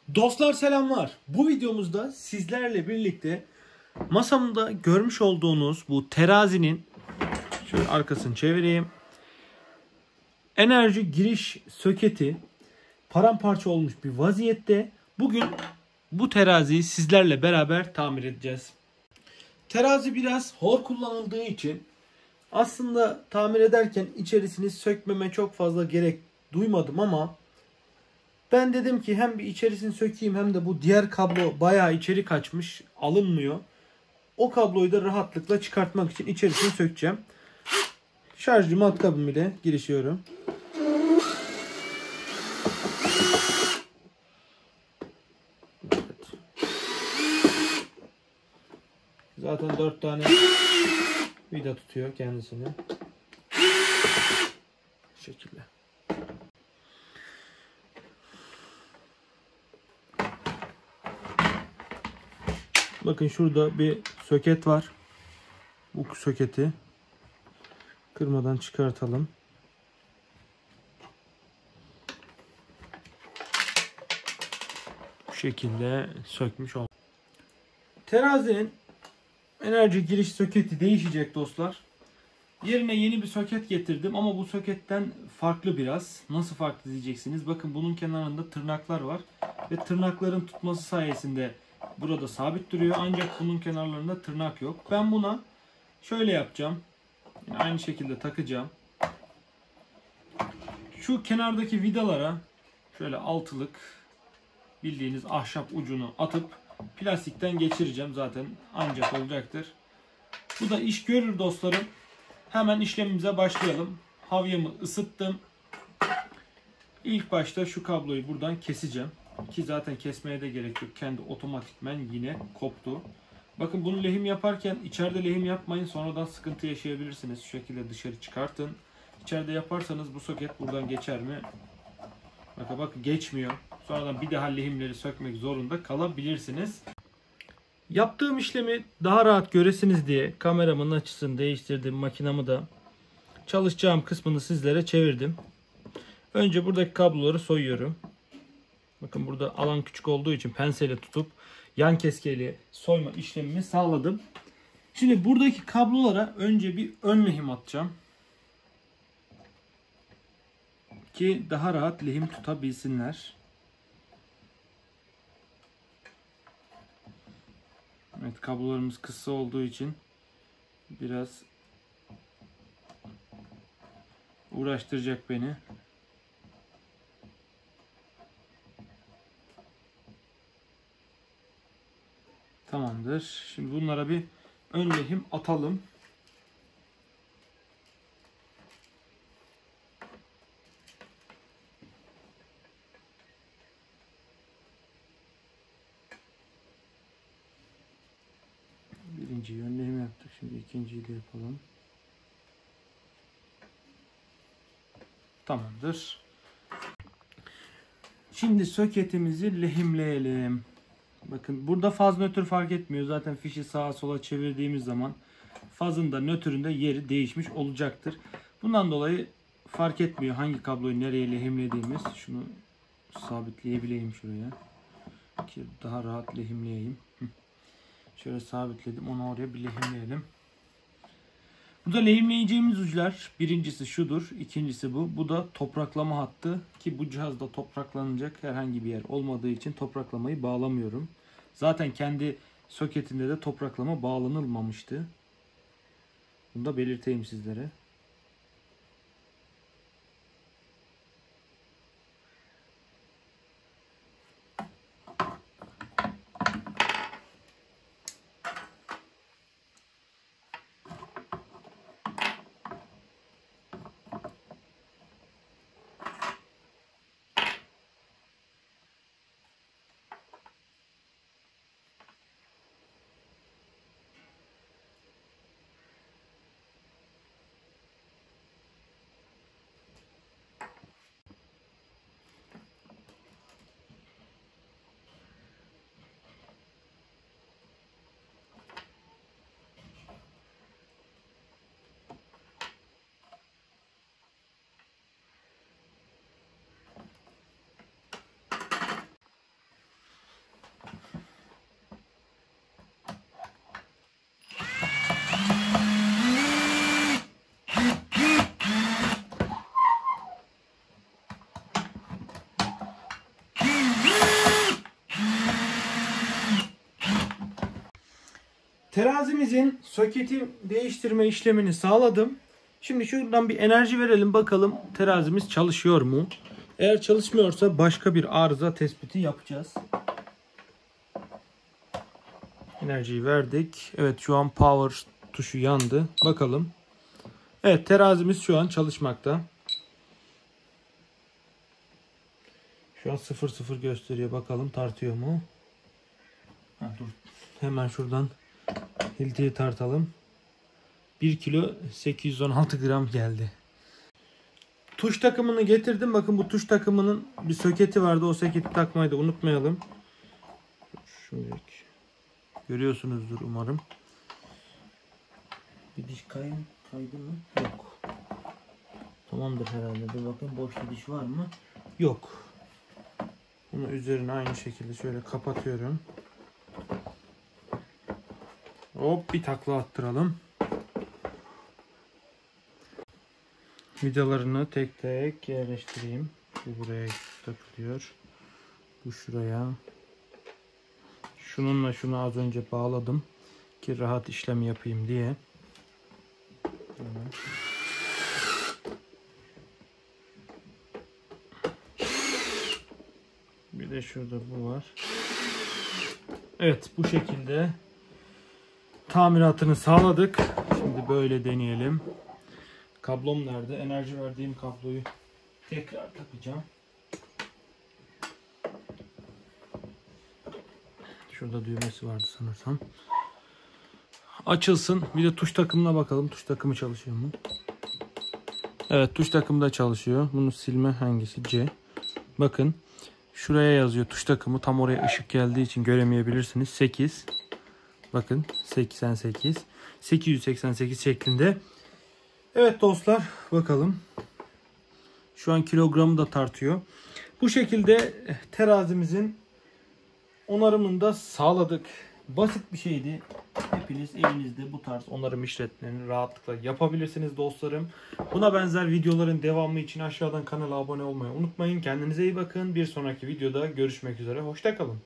Dostlar selamlar. Bu videomuzda sizlerle birlikte masamda görmüş olduğunuz bu terazinin şöyle arkasını çevireyim. Enerji giriş soketi paramparça olmuş bir vaziyette. Bugün bu teraziyi sizlerle beraber tamir edeceğiz. Terazi biraz hor kullanıldığı için aslında tamir ederken içerisini sökmeme çok fazla gerek duymadım ama ben dedim ki hem bir içerisini sökeyim hem de bu diğer kablo bayağı içeri kaçmış, alınmıyor. O kabloyu da rahatlıkla çıkartmak için içerisini sökeceğim. Şarjlı matkabım ile girişiyorum. Evet. Zaten 4 tane vida tutuyor kendisini. Bu şekilde. Bakın şurada bir soket var. Bu soketi kırmadan çıkartalım. Bu şekilde sökmüş oldum. Terazinin enerji giriş soketi değişecek dostlar. Yerine yeni bir soket getirdim ama bu soketten farklı biraz. Nasıl farklı diyeceksiniz. Bakın bunun kenarında tırnaklar var. Ve tırnakların tutması sayesinde burada sabit duruyor. Ancak bunun kenarlarında tırnak yok. Ben buna şöyle yapacağım. Yine aynı şekilde takacağım. Şu kenardaki vidalara şöyle altılık bildiğiniz ahşap ucunu atıp plastikten geçireceğim. Zaten ancak olacaktır. Bu da iş görür dostlarım. Hemen işlemimize başlayalım. Havyamı ısıttım. İlk başta şu kabloyu buradan keseceğim. Ki zaten kesmeye de gerek yok. Kendi otomatikmen yine koptu. Bakın bunu lehim yaparken içeride lehim yapmayın. Sonradan sıkıntı yaşayabilirsiniz. Şu şekilde dışarı çıkartın. İçeride yaparsanız bu soket buradan geçer mi? Bakın geçmiyor. Sonradan bir daha lehimleri sökmek zorunda kalabilirsiniz. Yaptığım işlemi daha rahat göresiniz diye kameramın açısını değiştirdim. Makinamı da çalışacağım kısmını sizlere çevirdim. Önce buradaki kabloları soyuyorum. Bakın burada alan küçük olduğu için penseyle tutup yan keskeyle soyma işlemimi sağladım. Şimdi buradaki kablolara önce bir ön lehim atacağım. Ki daha rahat lehim tutabilsinler. Evet, kablolarımız kısa olduğu için biraz uğraştıracak beni. Tamamdır. Şimdi bunlara bir ön lehim atalım. Birinciyi ön lehim yaptık. Şimdi ikinciyi de yapalım. Tamamdır. Şimdi soketimizi lehimleyelim. Bakın burada faz nötr fark etmiyor. Zaten fişi sağa sola çevirdiğimiz zaman fazın da nötrün de yeri değişmiş olacaktır. Bundan dolayı fark etmiyor hangi kabloyu nereye lehimlediğimiz. Şunu sabitleyebileyim şuraya. Ki daha rahat lehimleyeyim. Şöyle sabitledim. Onu oraya bir lehimleyelim. Burada lehimleyeceğimiz uçlar birincisi şudur. İkincisi bu. Bu da topraklama hattı. Ki bu cihazda topraklanacak herhangi bir yer olmadığı için topraklamayı bağlamıyorum. Zaten kendi soketinde de topraklama bağlanılmamıştı. Bunu da belirteyim sizlere. Terazimizin soketi değiştirme işlemini sağladım. Şimdi şuradan bir enerji verelim bakalım terazimiz çalışıyor mu? Eğer çalışmıyorsa başka bir arıza tespiti yapacağız. Enerjiyi verdik. Evet, şu an power tuşu yandı. Bakalım. Evet, terazimiz şu an çalışmakta. Şu an 0,0 gösteriyor. Bakalım tartıyor mu? Dur. Hemen şuradan hiltiyi tartalım. 1 kilo 816 gram geldi. Tuş takımını getirdim. Bakın, bu tuş takımının bir soketi vardı. O soketi takmayı da unutmayalım. Şimdilik görüyorsunuzdur umarım. Bir diş kaydı mı? Yok. Tamamdır herhalde. Bir bakın, boş bir diş var mı? Yok. Bunu üzerine aynı şekilde şöyle kapatıyorum. Hop, bir takla attıralım. Vidalarını tek tek yerleştireyim. Bu buraya takılıyor. Bu şuraya. Şununla şunu az önce bağladım ki rahat işlem yapayım diye. Bir de şurada bu var. Evet, bu şekilde tamiratını sağladık. Şimdi böyle deneyelim. Kablom nerede? Enerji verdiğim kabloyu tekrar takacağım. Şurada düğmesi vardı sanırsam. Açılsın. Bir de tuş takımına bakalım. Tuş takımı çalışıyor mu? Evet, tuş takımı da çalışıyor. Bunu silme hangisi? C. Bakın. Şuraya yazıyor tuş takımı. Tam oraya ışık geldiği için göremeyebilirsiniz. 8. Bakın. 88. 888 şeklinde. Evet dostlar. Bakalım. Şu an kilogramı da tartıyor. Bu şekilde terazimizin onarımını da sağladık. Basit bir şeydi. Hepiniz elinizde bu tarz onarım işlemlerini rahatlıkla yapabilirsiniz dostlarım. Buna benzer videoların devamı için aşağıdan kanala abone olmayı unutmayın. Kendinize iyi bakın. Bir sonraki videoda görüşmek üzere. Hoşça kalın.